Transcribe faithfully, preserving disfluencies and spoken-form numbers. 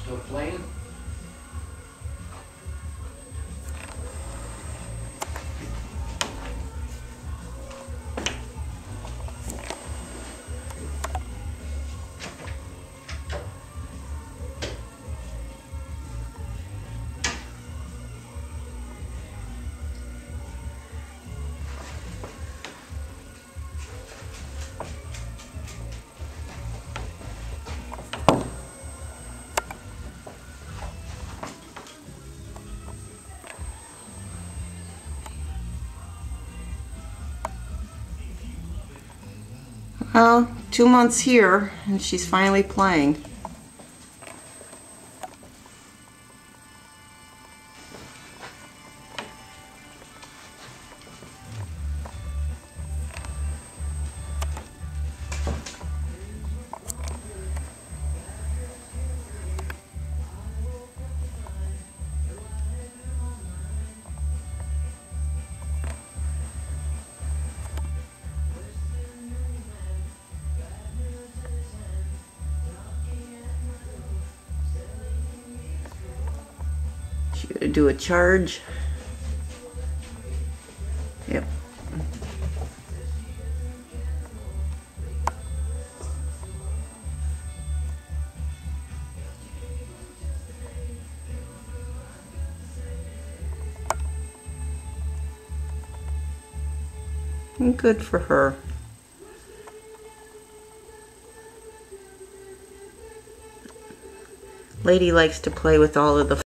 Still playing? Well, two months here, and she's finally playing. She's gonna do a charge. Yep. And good for her. Lady likes to play with all of the